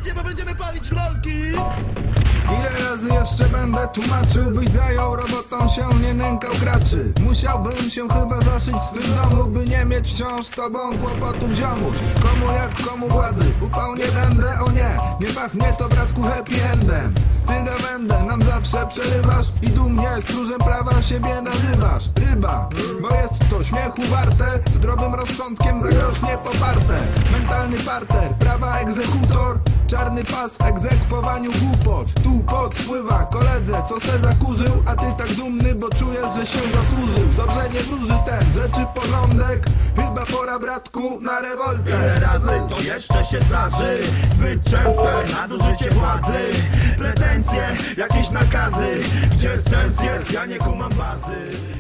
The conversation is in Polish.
rację, bo będziemy palić lolki. Ile razy jeszcze będę tłumaczył, byś zajął robotą się, nie nękał graczy. Musiałbym się chyba zaszyć w swym domu, by nie mieć wciąż z tobą kłopotów, ziomuś. Komu jak komu władzy, ufał nie będę, o nie. Nie pachnie to, bratku, happy endem. Ty gawędę nam zawsze przerywasz i dumnie stróżem prawa siebie nazywasz. Ryba, bo jest to śmiechu warte, zdrowym rozsądkiem za grosz nie poparte. Mentalny parter, prawa egzekutor, czarny pas w egzekwowaniu głupot. Tu pot spływa koledze, co se zakurzył, a ty tak dumny, bo czujesz, że się zasłużył. Dobrze nie wróży ten rzeczy porządek, chyba pora, bratku, na rewoltę. Ile razy to jeszcze się zdarzy? Zbyt częste nadużycie władzy, pretensje, jakieś nakazy. Gdzie sens jest? Ja nie kumam bazy.